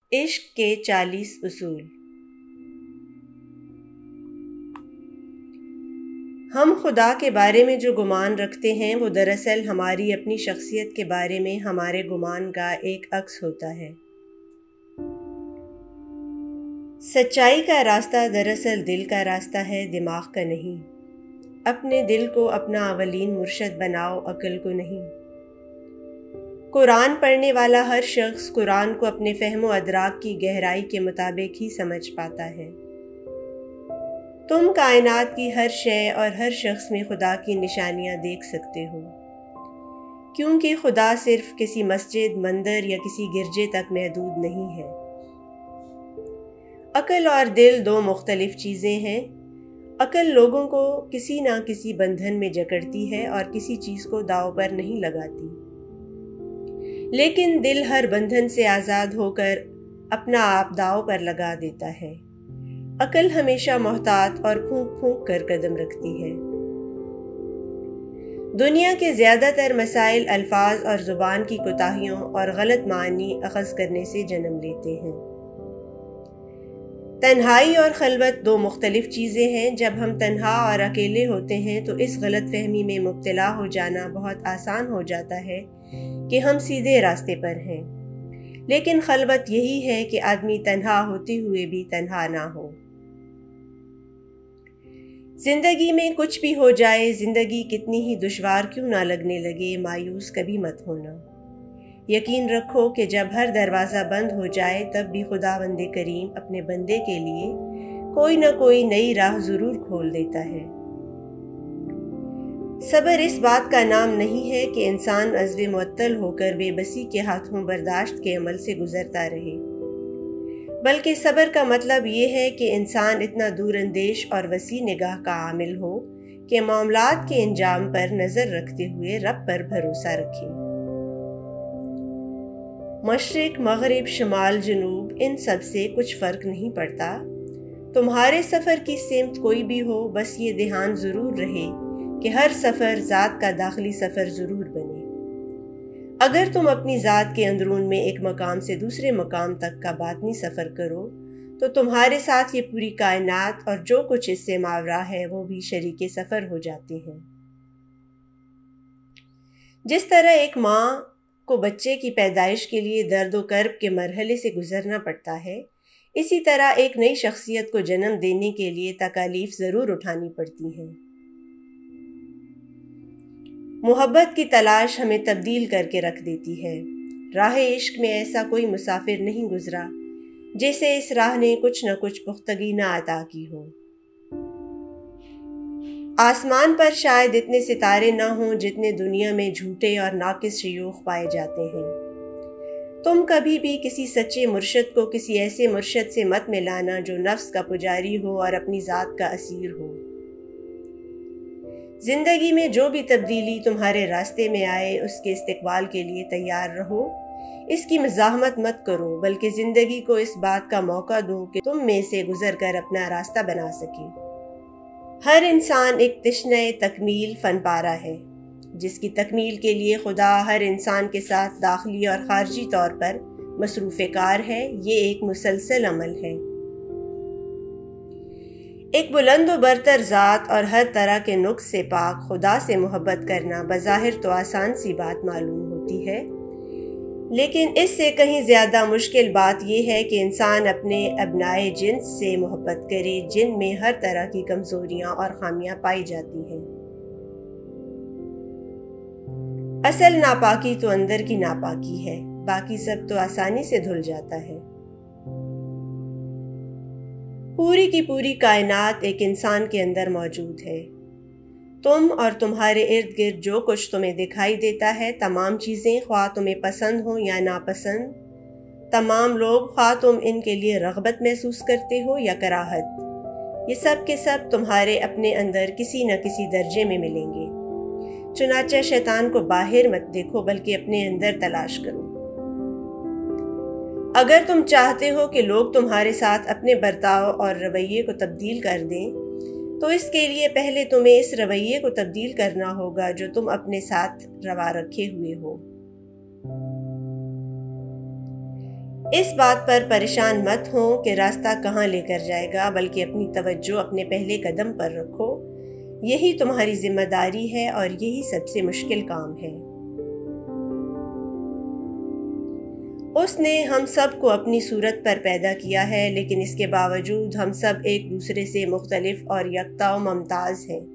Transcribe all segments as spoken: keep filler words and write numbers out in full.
عشق کے چالیس اصول۔ ہم خدا کے بارے میں جو گمان رکھتے ہیں وہ دراصل ہماری اپنی شخصیت کے بارے میں ہمارے گمان کا ایک عکس ہوتا ہے۔ سچائی کا راستہ دراصل دل کا راستہ ہے، دماغ کا نہیں۔ اپنے دل کو اپنا اولین مرشد بناؤ، عقل کو نہیں۔ قرآن پڑھنے والا ہر شخص قرآن کو اپنے فہم و ادراک کی گہرائی کے مطابق ہی سمجھ پاتا ہے۔ تم کائنات کی ہر شے اور ہر شخص میں خدا کی نشانیاں دیکھ سکتے ہو، کیونکہ خدا صرف کسی مسجد، مندر یا کسی گرجے تک محدود نہیں ہے۔ عقل اور دل دو مختلف چیزیں ہیں۔ عقل لوگوں کو کسی نہ کسی بندھن میں جکڑتی ہے اور کسی چیز کو داؤ پر نہیں لگاتی، لیکن دل ہر بندھن سے آزاد ہو کر اپنا آپ داؤ پر لگا دیتا ہے۔ عقل ہمیشہ محتاط اور پھونک پھونک کر قدم رکھتی ہے۔ دنیا کے زیادہ تر مسائل الفاظ اور زبان کی کوتاہیوں اور غلط معنی اخذ کرنے سے جنم لیتے ہیں۔ تنہائی اور خلوت دو مختلف چیزیں ہیں۔ جب ہم تنہا اور اکیلے ہوتے ہیں تو اس غلط فہمی میں مبتلا ہو جانا بہت آسان ہو جاتا ہے کہ ہم سیدھے راستے پر ہیں، لیکن خلوت یہی ہے کہ آدمی تنہا ہوتے ہوئے بھی تنہا نہ ہو۔ زندگی میں کچھ بھی ہو جائے، زندگی کتنی ہی دشوار کیوں نہ لگنے لگے، مایوس کبھی مت ہونا۔ یقین رکھو کہ جب ہر دروازہ بند ہو جائے تب بھی خداوند کریم اپنے بندے کے لیے کوئی نہ کوئی نئی راہ ضرور کھول دیتا ہے۔ صبر اس بات کا نام نہیں ہے کہ انسان عزم معطل ہو کر بے بسی کے ہاتھوں برداشت کے عمل سے گزرتا رہے، بلکہ صبر کا مطلب یہ ہے کہ انسان اتنا دور اندیش اور وسیع نگاہ کا عامل ہو کہ معاملات کے انجام پر نظر رکھتے ہوئے رب پر بھروسہ رکھے۔ مشرق، مغرب، شمال، جنوب، ان سب سے کچھ فرق نہیں پڑتا۔ تمہارے سفر کی سمت کوئی بھی ہو، بس یہ دھیان ضرور رہے کہ ہر سفر ذات کا داخلی سفر ضرور بنے۔ اگر تم اپنی ذات کے اندرون میں ایک مقام سے دوسرے مقام تک کا باطنی سفر کرو تو تمہارے ساتھ یہ پوری کائنات اور جو کچھ اس سے ماورا ہے وہ بھی شریک سفر ہو جاتے ہیں۔ جس طرح ایک ماں کو بچے کی پیدائش کے لیے درد و کرب کے مرحلے سے گزرنا پڑتا ہے، اسی طرح ایک نئی شخصیت کو جنم دینے کے لیے تکالیف ضرور اٹھانی پڑتی ہیں۔ محبت کی تلاش ہمیں تبدیل کر کے رکھ دیتی ہے۔ راہ عشق میں ایسا کوئی مسافر نہیں گزرا جیسے اس راہ نے کچھ نہ کچھ پختگی نہ عطا کی ہو۔ آسمان پر شاید اتنے ستارے نہ ہوں جتنے دنیا میں جھوٹے اور ناقص شیوخ پائے جاتے ہیں۔ تم کبھی بھی کسی سچے مرشد کو کسی ایسے مرشد سے مت ملانا جو نفس کا پجاری ہو اور اپنی ذات کا اسیر ہو۔ زندگی میں جو بھی تبدیلی تمہارے راستے میں آئے اس کے استقبال کے لیے تیار رہو۔ اس کی مزاحمت مت کرو، بلکہ زندگی کو اس بات کا موقع دو کہ تم میں سے گزر کر اپنا راستہ بنا سکے۔ ہر انسان ایک تشنہ تکمیل فن پارہ ہے، جس کی تکمیل کے لیے خدا ہر انسان کے ساتھ داخلی اور خارجی طور پر مصروف کار ہے۔ یہ ایک مسلسل عمل ہے۔ ایک بلند و برتر ذات اور ہر طرح کے نقص سے پاک خدا سے محبت کرنا بظاہر تو آسان سی بات معلوم ہوتی ہے، لیکن اس سے کہیں زیادہ مشکل بات یہ ہے کہ انسان اپنے ابنائے جنس سے محبت کرے جن میں ہر طرح کی کمزوریاں اور خامیاں پائی جاتی ہیں۔ اصل ناپاکی تو اندر کی ناپاکی ہے، باقی سب تو آسانی سے دھل جاتا ہے۔ پوری کی پوری کائنات ایک انسان کے اندر موجود ہے۔ تم اور تمہارے ارد گرد جو کچھ تمہیں دکھائی دیتا ہے، تمام چیزیں خواہ تمہیں پسند ہوں یا ناپسند، تمام لوگ خواہ تم ان کے لیے رغبت محسوس کرتے ہو یا کراہت، یہ سب کے سب تمہارے اپنے اندر کسی نہ کسی درجے میں ملیں گے۔ چنانچہ شیطان کو باہر مت دیکھو بلکہ اپنے اندر تلاش کرو۔ اگر تم چاہتے ہو کہ لوگ تمہارے ساتھ اپنے برتاؤ اور رویے کو تبدیل کر دیں تو اس کے لیے پہلے تمہیں اس رویے کو تبدیل کرنا ہوگا جو تم اپنے ساتھ روا رکھے ہوئے ہو۔ इस बात पर परेशान मत हो कि रास्ता कहाँ लेकर जाएगा, बल्कि अपनी तवज्जो अपने पहले कदम पर रखो। यही तुम्हारी जिम्मेदारी है और यही सबसे मुश्किल काम है। उसने हम सब को अपनी सूरत पर पैदा किया है, लेकिन इसके बावजूद हम सब एक दूसरे से मुख्तलिफ और यकता व मुमताज़ हैं।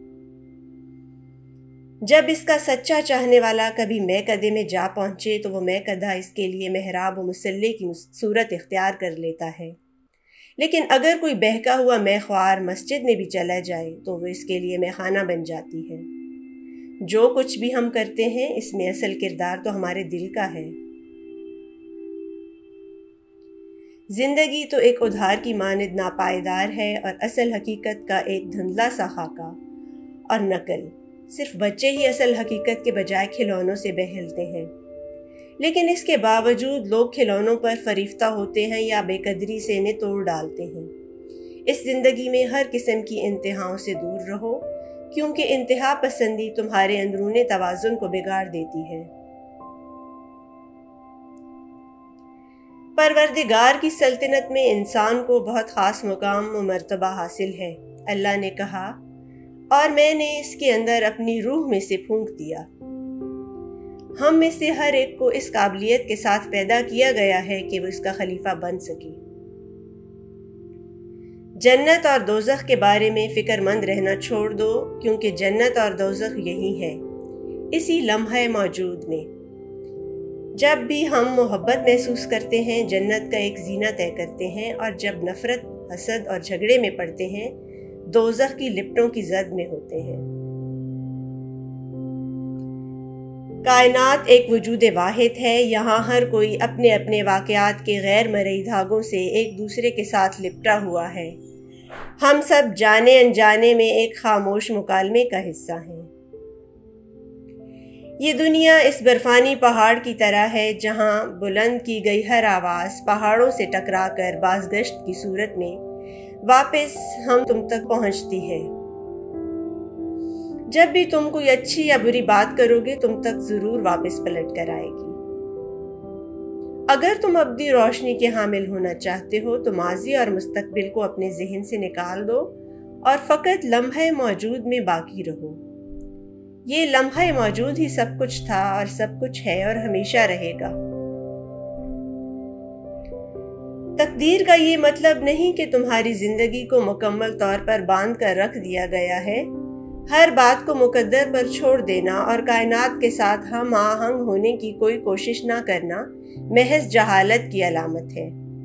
जब इसका सच्चा चाहने वाला कभी मैं कदे में जा पहुँचे तो वो मैं कदा इसके लिए मेहराब व मुसल्ले की सूरत इख्तियार कर लेता है। लेकिन अगर कोई बहका हुआ मैं ख्वार मस्जिद में भी चला जाए तो वो इसके लिए मैखाना बन जाती है। जो कुछ भी हम करते हैं इसमें असल किरदार तो हमारे दिल का है। ज़िंदगी तो एक उधार की मानद नापायदार है और असल हकीकत का एक धुंधला सा खाका और नकल। सिर्फ बच्चे ही असल हकीकत के बजाय खिलौनों से बहलते हैं, लेकिन इसके बावजूद लोग खिलौनों पर फरीफ्ता होते हैं या बेकदरी से इन्हें तोड़ डालते हैं। इस ज़िंदगी में हर किस्म की इंतहाओं से दूर रहो, क्योंकि इंतहा पसंदी तुम्हारे अंदरूनी तवाज़ुन को बिगाड़ देती है। परवरदिगार की सल्तनत में इंसान को बहुत ख़ास मुकाम व मर्तबा हासिल है। अल्लाह ने कहा, और मैंने इसके अंदर अपनी रूह में से फूंक दिया। हम में से हर एक को इस काबिलियत के साथ पैदा किया गया है कि वो इसका खलीफा बन सके। जन्नत और दोज़ख के बारे में फ़िक्रमंद रहना छोड़ दो, क्योंकि जन्नत और दोज़ख यही है, इसी लम्हे मौजूद में। जब भी हम मोहब्बत महसूस करते हैं जन्नत का एक जीना तय करते हैं, और जब नफ़रत, हसद और झगड़े में पड़ते हैं दोज़ख की लिपटों की जद में होते हैं। कायनात एक वजूद वाहिद है। यहाँ हर कोई अपने अपने वाक़यात के गैर मरई धागों से एक दूसरे के साथ लिपटा हुआ है। हम सब जाने अनजाने में एक खामोश मुकालमे का हिस्सा हैं। ये दुनिया इस बर्फानी पहाड़ की तरह है, जहाँ बुलंद की गई हर आवाज़ पहाड़ों से टकराकर बाज़गश्त की सूरत में वापस हम तुम तक पहुँचती है। जब भी तुम कोई अच्छी या बुरी बात करोगे तुम तक ज़रूर वापस पलट कर आएगी। अगर तुम अब्दी रोशनी के हामिल होना चाहते हो तो माजी और मुस्तकबिल को अपने जहन से निकाल दो और फ़कत लम्हे मौजूद में बाकी रहो। ये लम्हा मौजूद ही सब कुछ था और सब कुछ है और हमेशा रहेगा। तकदीर का ये मतलब नहीं कि तुम्हारी ज़िंदगी को मुकम्मल तौर पर बांध कर रख दिया गया है। हर बात को मुकद्दर पर छोड़ देना और कायनात के साथ हम आहंग होने की कोई कोशिश ना करना महज जहालत की अलामत है।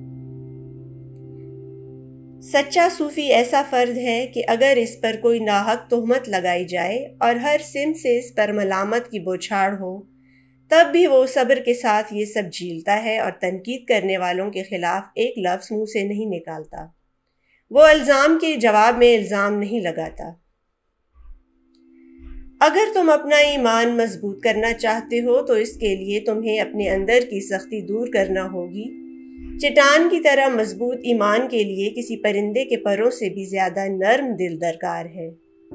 सच्चा सूफी ऐसा फर्द है कि अगर इस पर कोई नाहक तोहमत लगाई जाए और हर सिमत से इस पर मलामत की बौछार हो, तब भी वो सब्र के साथ ये सब झीलता है और तनकीद करने वालों के खिलाफ एक लफ्ज़ मुँह से नहीं निकालता। वो इल्ज़ाम के जवाब में इल्ज़ाम नहीं लगाता। अगर तुम अपना ईमान मजबूत करना चाहते हो तो इसके लिए तुम्हें अपने अंदर की सख्ती दूर करना होगी। चट्टान की तरह मजबूत ईमान के लिए किसी परिंदे के परों से भी ज्यादा नर्म दिल दरकार है।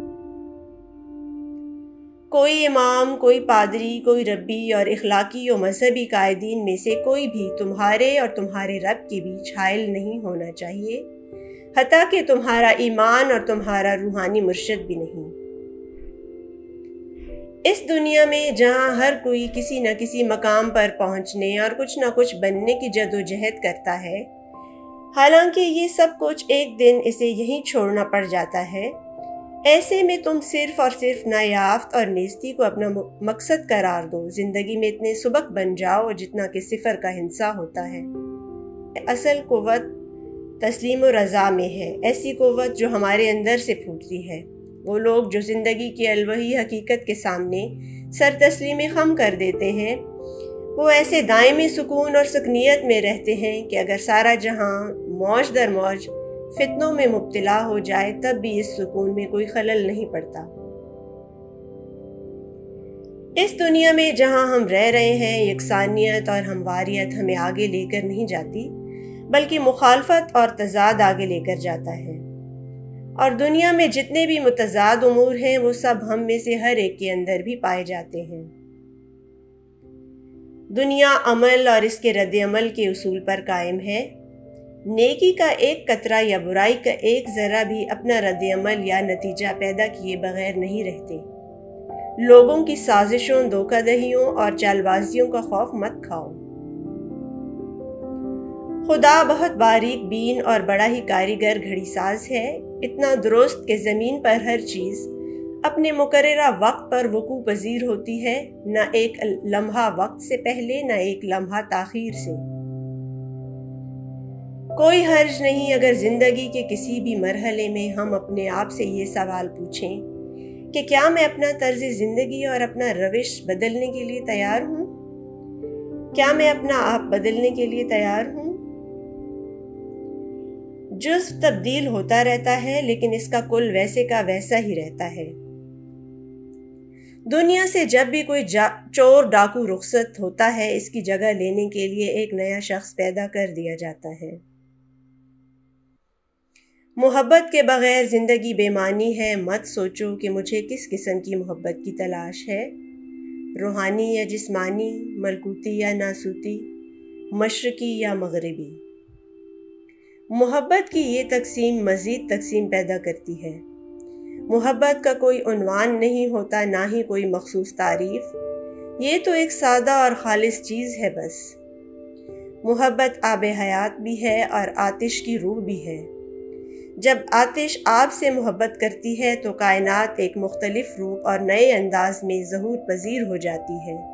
कोई इमाम, कोई पादरी, कोई रब्बी और इखलाकी और मजहबी कायदीन में से कोई भी तुम्हारे और तुम्हारे रब के बीच हाइल नहीं होना चाहिए, हत्ता कि तुम्हारा ईमान और तुम्हारा रूहानी मुर्शिद भी नहीं। इस दुनिया में जहाँ हर कोई किसी न किसी मकाम पर पहुँचने और कुछ न कुछ बनने की जदोजहद करता है, हालांकि ये सब कुछ एक दिन इसे यहीं छोड़ना पड़ जाता है, ऐसे में तुम सिर्फ और सिर्फ नायाफ्त और नेस्ती को अपना मकसद करार दो। जिंदगी में इतने सुबक बन जाओ जितना कि सिफर का हिंसा होता है। असल कुव्वत तस्लीम और रज़ा में है, ऐसी कुव्वत जो हमारे अंदर से फूटती है। वो लोग जो ज़िंदगी की अलवही हकीकत के सामने सर तस्लीमी खम कर देते हैं, वो ऐसे दायमी सुकून और सुकनियत में रहते हैं कि अगर सारा जहां मौज दर मौज फितनों में मुब्तला हो जाए तब भी इस सुकून में कोई खलल नहीं पड़ता। इस दुनिया में जहां हम रह रहे हैं, यकसानियत और हमवारियत हमें आगे लेकर नहीं जाती, बल्कि मुखालफत और तजाद आगे लेकर जाता है। और दुनिया में जितने भी मुतजाद उमूर हैं वो सब हम में से हर एक के अंदर भी पाए जाते हैं। دنیا عمل اور اس کے رد عمل کے اصول پر قائم ہے۔ نیکی کا ایک قطرہ یا برائی کا ایک ذرہ بھی اپنا رد عمل یا نتیجہ پیدا کیے بغیر نہیں رہتے۔ لوگوں کی سازشوں، دھوکہ دہیوں اور چال بازیوں کا خوف مت کھاؤ۔ خدا بہت باریک بین اور بڑا ہی کاریگر گھڑی ساز ہے، اتنا درست کہ زمین پر ہر چیز اپنے مقررہ وقت پر وقوع پذیر ہوتی ہے، نہ ایک لمحہ وقت سے پہلے نہ ایک لمحہ تاخیر سے۔ کوئی حرج نہیں اگر زندگی کے کسی بھی مرحلے میں ہم اپنے آپ سے یہ سوال پوچھیں کہ کیا میں اپنا طرز زندگی اور اپنا روش بدلنے کے لیے تیار ہوں؟ کیا میں اپنا آپ بدلنے کے لیے تیار ہوں؟ جزو تبدیل ہوتا رہتا ہے لیکن اس کا کل ویسے کا ویسا ہی رہتا ہے۔ دنیا سے جب بھی کوئی چور ڈاکو رخصت ہوتا ہے، اس کی جگہ لینے کے لیے ایک نیا شخص پیدا کر دیا جاتا ہے۔ محبت کے بغیر زندگی بے معنی ہے۔ مت سوچو کہ مجھے کس قسم کی محبت کی تلاش ہے، روحانی یا جسمانی، ملکوتی یا ناسوتی، مشرقی یا مغربی۔ محبت کی یہ تقسیم مزید تقسیم پیدا کرتی ہے۔ محبت کا کوئی عنوان نہیں ہوتا، نہ ہی کوئی مخصوص تعریف، یہ تو ایک سادہ اور خالص چیز ہے بس۔ محبت آب حیات بھی ہے اور آتش کی روح بھی ہے۔ جب آتش آب سے محبت کرتی ہے تو کائنات ایک مختلف روپ اور نئے انداز میں ظہور پذیر ہو جاتی ہے۔